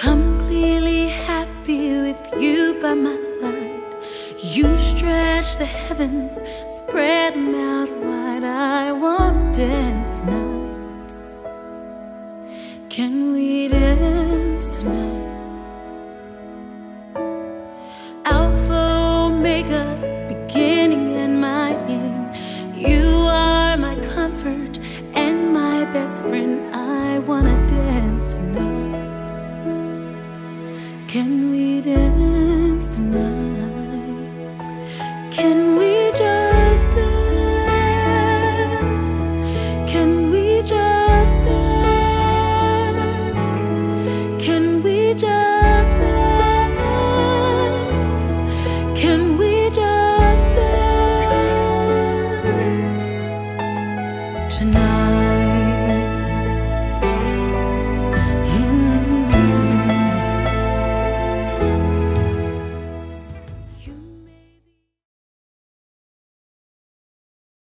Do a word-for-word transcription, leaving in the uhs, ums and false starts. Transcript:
completely happy with you by my side. You stretch the heavens, spread them out wide. I wanna dance tonight. Can we dance tonight? Alpha, Omega, beginning and my end. You are my comfort and my best friend. I wanna dance tonight. Can we dance tonight? Can we just dance? Can we just dance? Can we just dance? Can we just dance tonight?